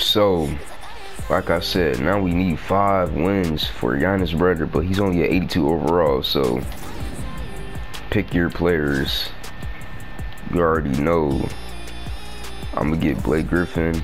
So, like I said, now we need 5 wins for Giannis brother, but he's only at 82 overall, so pick your players. You already know. I'm gonna get Blake Griffin.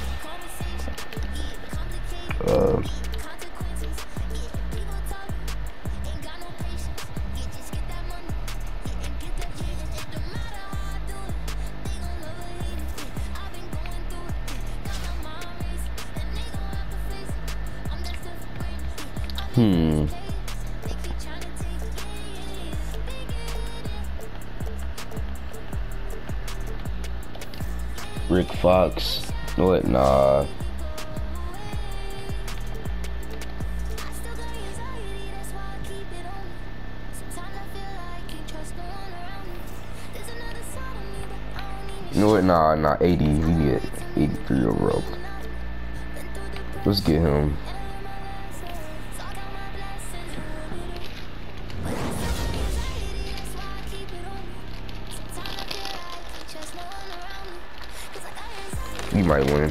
Rick Fox. No, what? Nah. You know what? Nah, 80. We get 83 overall. Let's get him. You might win.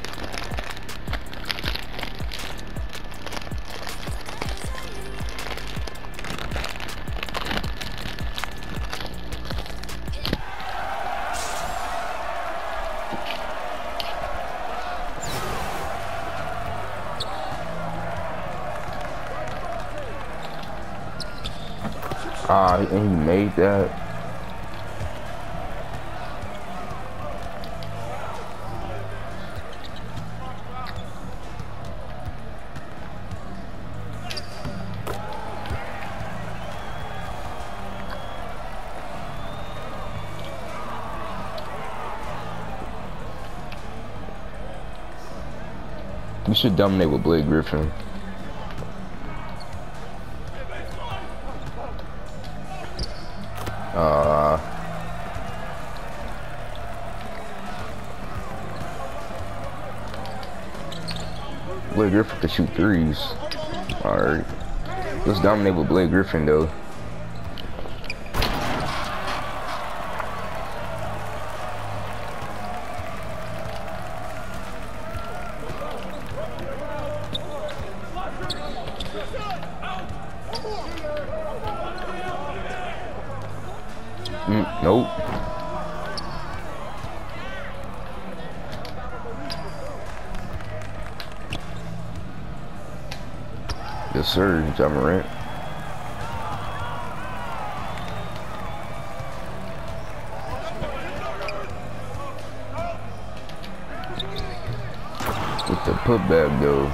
And he made that. We should dominate with Blake Griffin. Blake Griffin can shoot threes. Alright. Let's dominate with Blake Griffin though. Nope. Yes, sir, Ja Morant. With the putback though.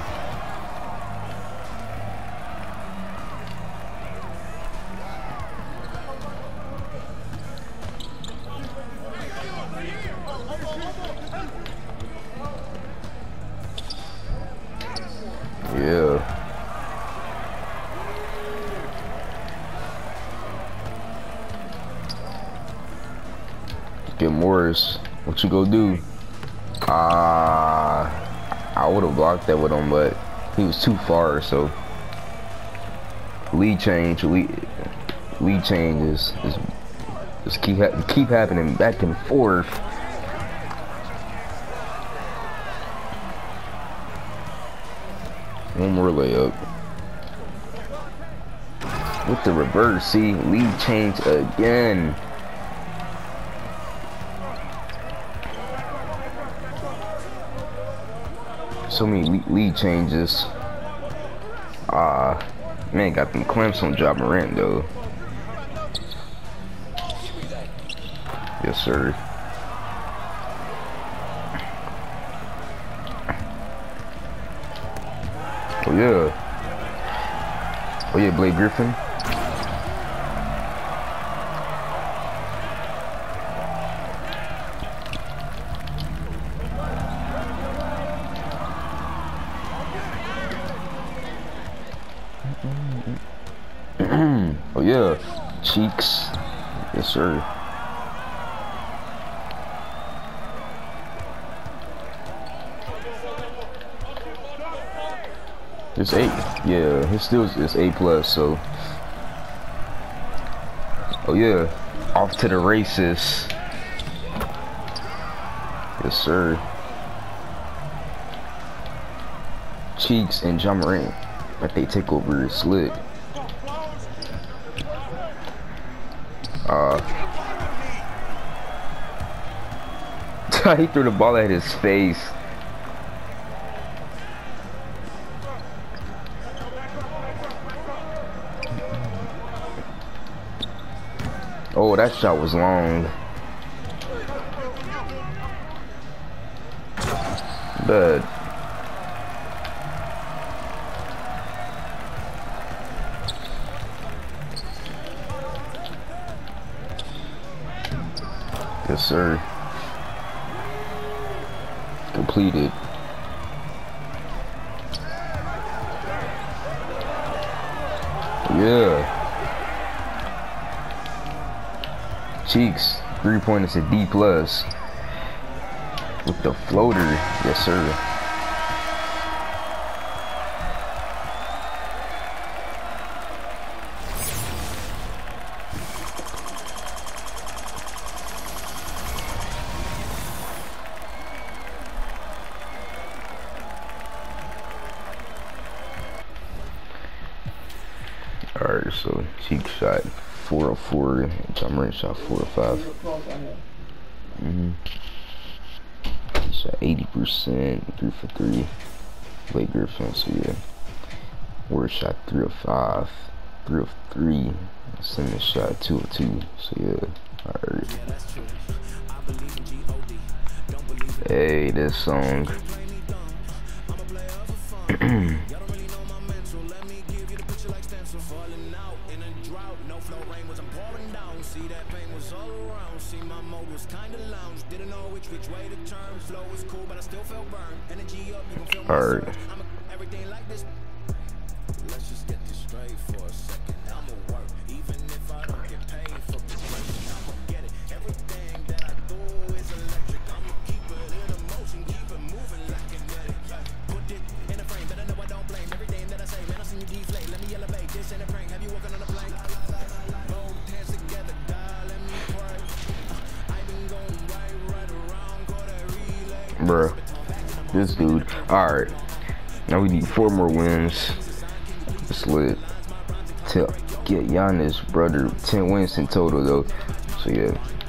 Yeah. Get Morris. What you gonna do? I would have blocked that with him, but he was too far. So lead change is just keep happening back and forth. One more layup. With the reverse, see, lead change again. So many lead changes. Man, got them clamps on Ja Morant though. Yes, sir. Oh yeah. Oh yeah, Blake Griffin. Oh yeah, Cheeks. Yes, sir. It's 8. Yeah, his still is A+, so. Oh yeah, off to the races. Yes, sir. Cheeks and Ja Morant. Like they take over is lit. He threw the ball at his face. Oh, that shot was long. Bad. Yes, sir. Completed. Yeah. Cheeks, 3-pointers a D plus with the floater. Yes, sir. Alright, so Cheeks shot 4 of 4, and Ja Morant shot 4 of 5. Shot 80%, 3 for 3. Blake Griffin, so yeah. Ward shot 3 of 5, 3 of 3. Simmons shot 2 of 2, so yeah. Alright. Hey, this song. Alright. Bruh, this dude. Alright, now we need 4 more wins. It's lit to get Giannis, brother. 10 wins in total though, so yeah.